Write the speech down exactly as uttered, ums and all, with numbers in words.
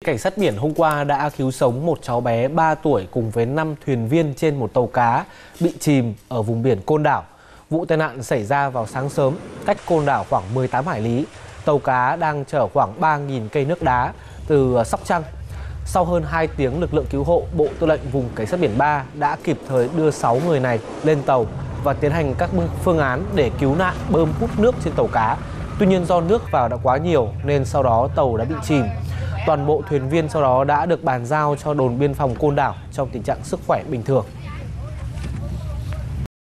Cảnh sát biển hôm qua đã cứu sống một cháu bé ba tuổi cùng với năm thuyền viên trên một tàu cá bị chìm ở vùng biển Côn Đảo. Vụ tai nạn xảy ra vào sáng sớm, cách Côn Đảo khoảng mười tám hải lý. Tàu cá đang chở khoảng ba nghìn cây nước đá từ Sóc Trăng. Sau hơn hai tiếng, lực lượng cứu hộ Bộ Tư lệnh Vùng Cảnh sát biển ba đã kịp thời đưa sáu người này lên tàu và tiến hành các phương án để cứu nạn, bơm hút nước trên tàu cá. Tuy nhiên do nước vào đã quá nhiều nên sau đó tàu đã bị chìm. Toàn bộ thuyền viên sau đó đã được bàn giao cho đồn biên phòng Côn Đảo trong tình trạng sức khỏe bình thường.